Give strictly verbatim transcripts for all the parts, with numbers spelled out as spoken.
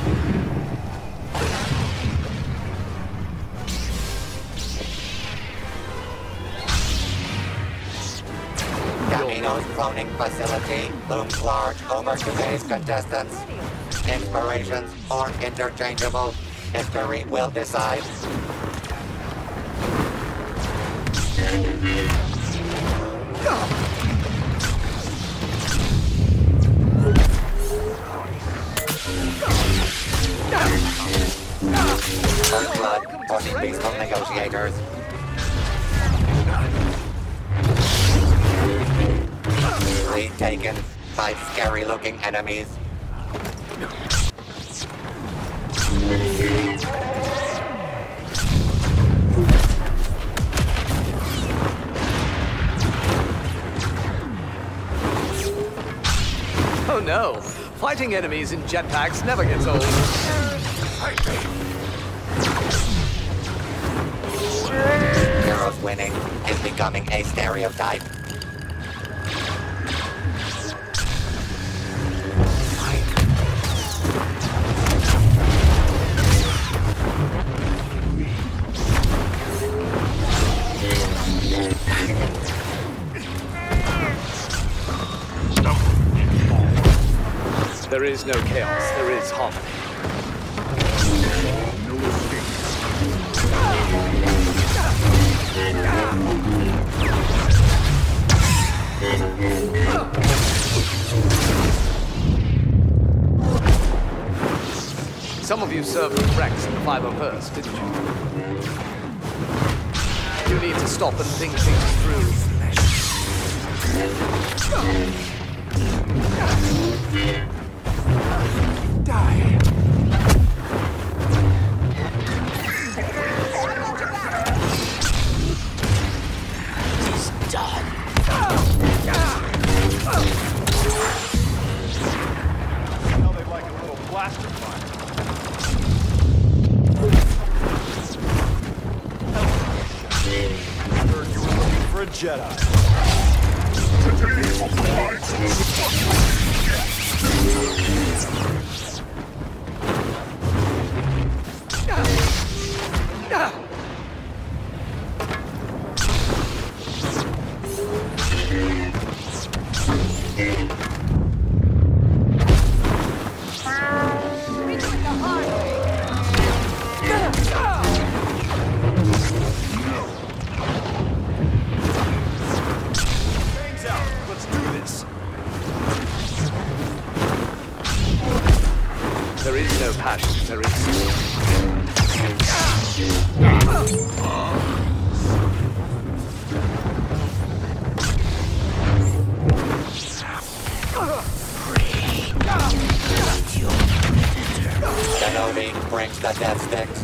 Camino's cloning facility looms large over today's contestants. Inspirations are interchangeable. History will decide. First blood for the peaceful negotiators. Lead taken by scary-looking enemies. Oh no! Fighting enemies in jetpacks never gets old. Heroes winning is becoming a stereotype. There is no chaos, there is harmony. Some of you served with Rex in the five oh first, didn't you? You need to stop and think things through. Die. He's done. Now they like a little blaster fire. Heard you were looking for a Jedi. There is no passion, there is... Kenobi brings the death sticks.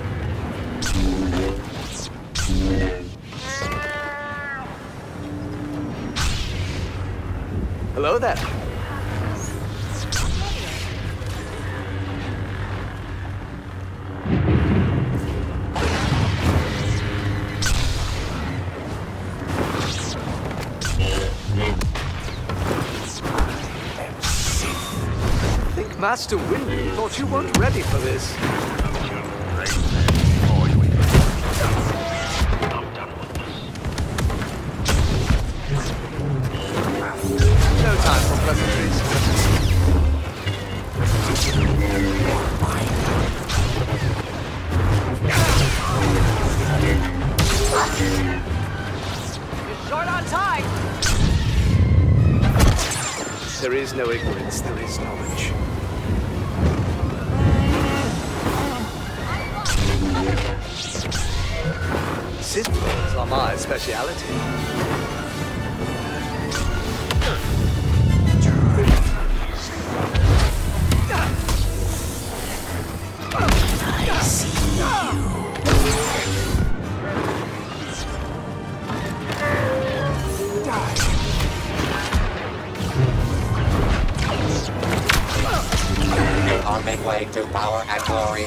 Hello there. Master Windu thought you weren't ready for this. No time for pleasantries. You're short on time. There is no ignorance, there is knowledge. Systems are my speciality. I see you. You are midway to power and glory.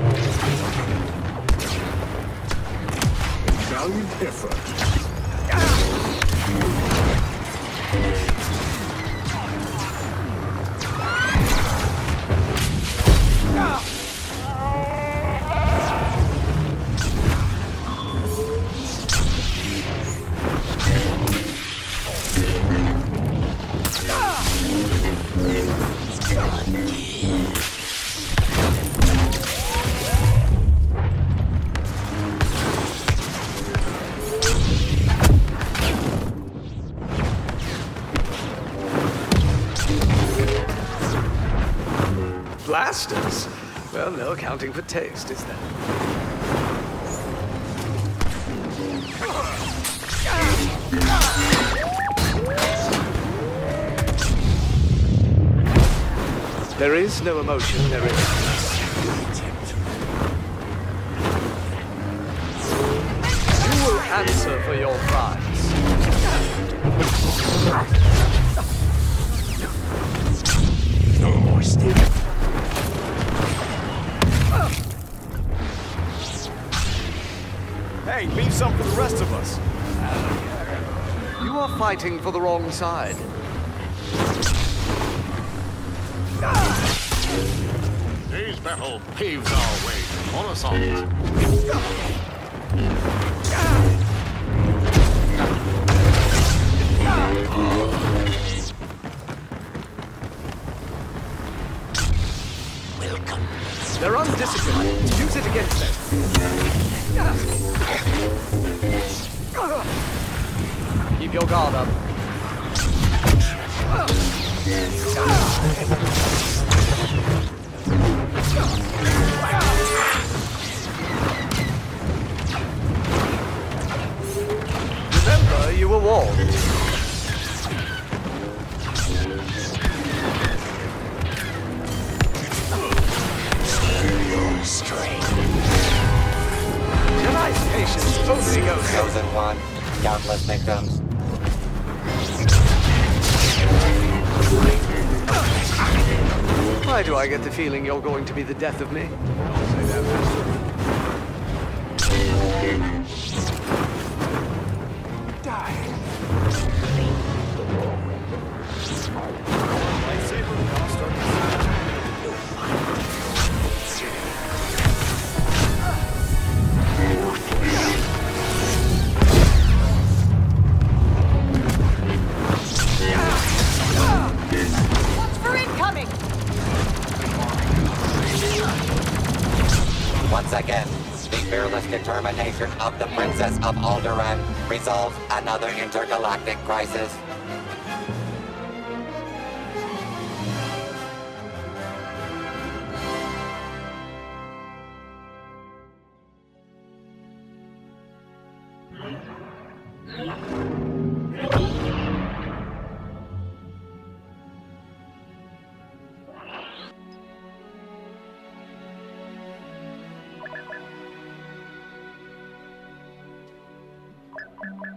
Valiant effort. Blasters? Well, no accounting for taste, is there? There is no emotion, there is. You will answer for your crimes. No more stealing. Hey, leave some for the rest of us. You are fighting for the wrong side. Today's battle paves our way to Coruscant. Welcome. They're undisciplined. Use it against them. Keep your guard up. Remember, you were warned. Your strength. Tonight's patience only goes so. Chosen one, countless victims. Why do I get the feeling you're going to be the death of me? Watch for incoming! Once again, the fearless determination of the Princess of Alderaan resolves another intergalactic crisis. You